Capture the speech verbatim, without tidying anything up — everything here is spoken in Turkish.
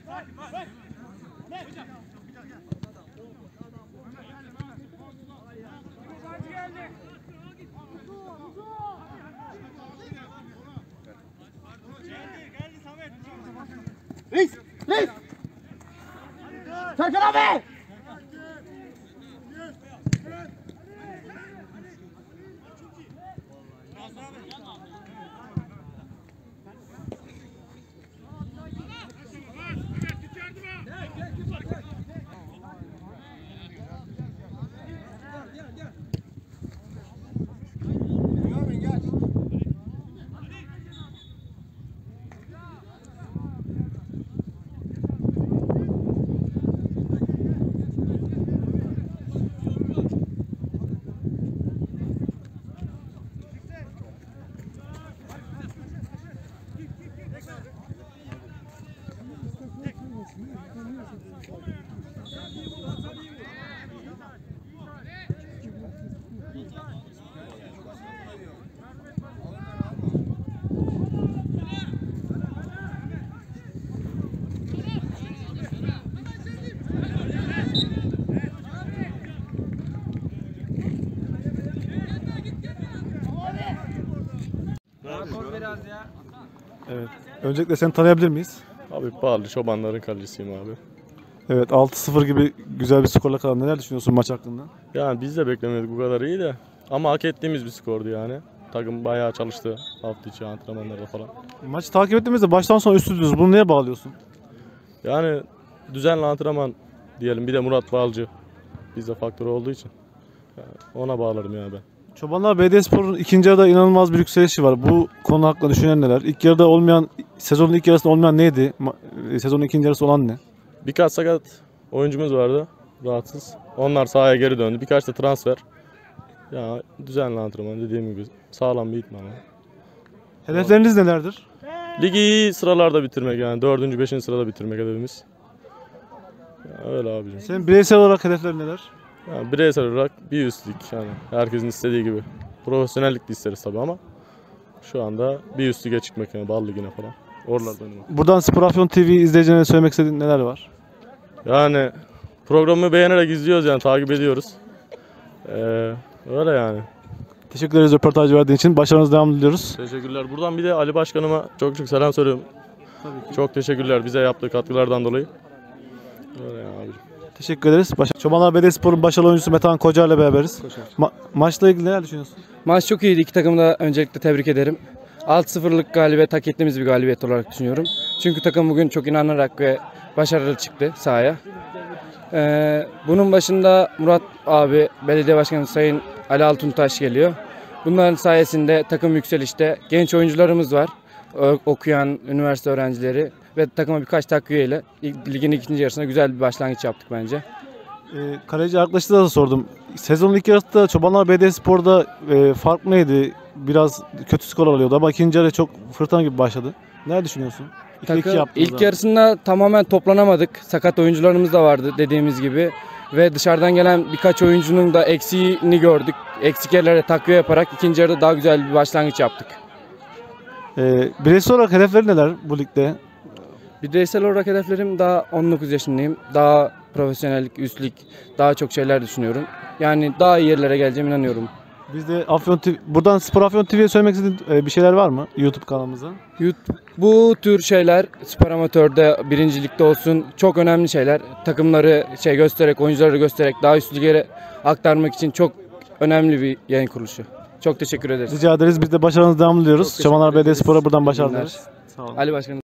Reis! Reis! Serkan abi! Evet. Öncelikle seni tanıyabilir miyiz? Abi Bağlı Çobanların kalecisiyim abi. Evet, altı sıfır gibi güzel bir skorla kalan. Neler düşünüyorsun maç hakkında? Yani biz de beklemiyorduk bu kadar iyi de. Ama hak ettiğimiz bir skordu yani. Takım bayağı çalıştı hafta içi antrenmanlarda falan. Maçı takip ettiğimizde baştan sona üstündünüz. Bunu neye bağlıyorsun? Yani düzenli antrenman diyelim, bir de Murat Balcı bizde faktör olduğu için. Yani ona bağlarım ya ben. Çobanlar Belediyespor'un ikinci yarıda inanılmaz bir yükselişi var. Bu konu hakkında düşünen neler? İlk yarıda olmayan, sezonun ilk yarısında olmayan neydi? Ma- Sezonun ikinci yarısı olan ne? Birkaç sakat oyuncumuz vardı, rahatsız. Onlar sahaya geri döndü. Birkaç da transfer. Ya düzenli antrenman dediğim gibi sağlam bir itman. Hedefleriniz nelerdir? Ligi iyi sıralarda bitirmek yani. Dördüncü, beşinci sırada bitirmek hedefimiz. Ya öyle abicim. Senin bireysel olarak hedeflerin neler? Yani bireysel olarak bir üstlük yani. Herkesin istediği gibi. Profesyonellik de isteriz tabii ama şu anda bir üst lige çıkmak yani. Bal ligine falan. Oralarda oynamak. Buradan Spor Afyon T V izleyicilerine söylemek istediğin neler var? Yani programı beğenerek izliyoruz yani. Takip ediyoruz. Ee, öyle yani. Teşekkür ederiz röportaj verdiğin için. Başarınız devam diliyoruz. Teşekkürler. Buradan bir de Ali Başkanıma çok çok selam söylüyorum. Tabii ki. Çok teşekkürler bize yaptığı katkılardan dolayı. Öyle yani abicim. Teşekkür ederiz. Baş Çobanlar Belediyespor'un başarılı oyuncusu Metehan Koca ile beraberiz. Ma maçla ilgili neler düşünüyorsun? Maç çok iyiydi. İki takımı da öncelikle tebrik ederim. altı sıfırlık galibiyet hak ettiğimiz bir galibiyet olarak düşünüyorum. Çünkü takım bugün çok inanarak ve başarılı çıktı sahaya. Ee, bunun başında Murat abi, belediye başkanı Sayın Ali Altuntaş geliyor. Bunların sayesinde takım yükselişte, genç oyuncularımız var. Okuyan üniversite öğrencileri ve takıma birkaç takviye ile ligin ikinci yarısında güzel bir başlangıç yaptık bence. E, kaleci arkadaşlara da sordum. Sezonun ilk yarısında Çobanlar Belediyespor'da e, fark neydi? Biraz kötü skor alıyordu ama ikinci yarı çok fırtına gibi başladı. Ne düşünüyorsun? Takım, ilk yarısında tamamen toplanamadık. Sakat oyuncularımız da vardı dediğimiz gibi. Ve dışarıdan gelen birkaç oyuncunun da eksiğini gördük. Eksik yerlere takviye yaparak ikinci yarıda daha güzel bir başlangıç yaptık. E, bireysel olarak hedefleri neler bu ligde? Bireysel olarak hedeflerim, daha on dokuz yaşındayım. Daha profesyonellik, üstlük, daha çok şeyler düşünüyorum. Yani daha iyi yerlere geleceğime inanıyorum. Biz de Afyon T V, buradan Spor Afyon T V'ye söylemek istediğin bir şeyler var mı YouTube kanalımıza? YouTube, bu tür şeyler spor amatörde, birincilikte olsun çok önemli şeyler. Takımları şey göstererek, oyuncuları göstererek daha üst ligere aktarmak için çok önemli bir yayın kuruluşu. Çok teşekkür ederiz. Rica ederiz. Biz de başarınızı devam diliyoruz. Çobanlar Belediyespor'a buradan başarılar. Ali Başkanım.